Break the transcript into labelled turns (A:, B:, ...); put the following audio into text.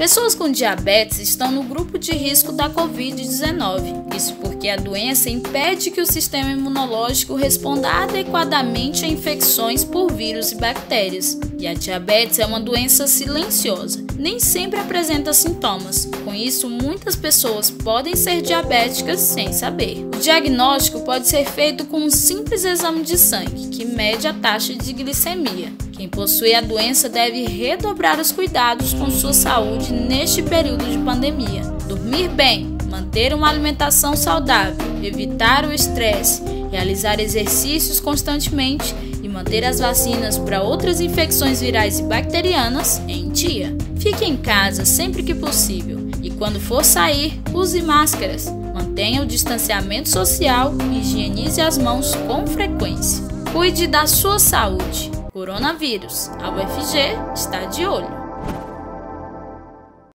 A: Pessoas com diabetes estão no grupo de risco da Covid-19. Isso porque a doença impede que o sistema imunológico responda adequadamente a infecções por vírus e bactérias. E a diabetes é uma doença silenciosa, nem sempre apresenta sintomas. Com isso, muitas pessoas podem ser diabéticas sem saber. O diagnóstico pode ser feito com um simples exame de sangue, que mede a taxa de glicemia. Quem possui a doença deve redobrar os cuidados com sua saúde neste período de pandemia. Dormir bem, manter uma alimentação saudável, evitar o estresse, realizar exercícios constantemente e manter as vacinas para outras infecções virais e bacterianas em dia. Fique em casa sempre que possível e quando for sair, use máscaras. Mantenha o distanciamento social e higienize as mãos com frequência. Cuide da sua saúde. Coronavírus, a UFG está de olho.